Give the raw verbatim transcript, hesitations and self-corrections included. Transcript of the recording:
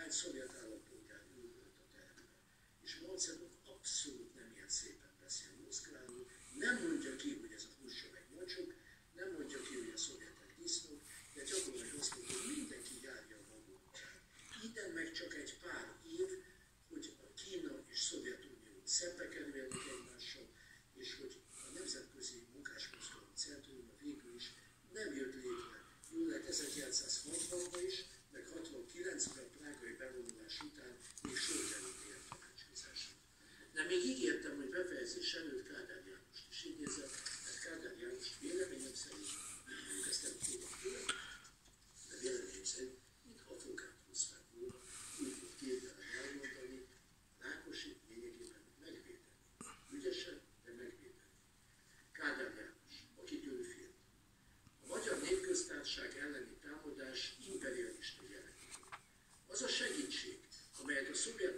hány szovjet állampolgár ült a teremben. És Mao abszolút nem ilyen szépen beszél Moszkváról, nem mondja ki, hogy ez a Hruscsovek mocsok, nem mondja ki, hogy a szovjetek disznók, de gyakorlatilag azt mondja, hogy mindenki járja a maga útján. Ide meg csak egy pár év, hogy a Kína és Szovjetunió szembe kerüljenek egymással, és hogy a Nemzetközi Munkásmozgalom Centruma végül is nem jött létre. Jól lett ezerkilencszázhatvanban is, meg hatvankilencben a prágai bevonulás után még sor került ilyen tanácskozásra. De még ígértem, hogy befejezés előtt Kádár Jánost is idézem, mert Kádár János véleményem szerint, mondjuk ezt nem tudom tőle, de véleményem szerint, mintha a fokát húzták volna, úgy volt képtelen elmondani, Rákosit lényegében megvédeni. Ügyesen, de megvédeni. Kádár János, akit ő félt. A Magyar Népköztársaság elleni támadás imperialista jellegű. Az a segítség, amelyet a szovjet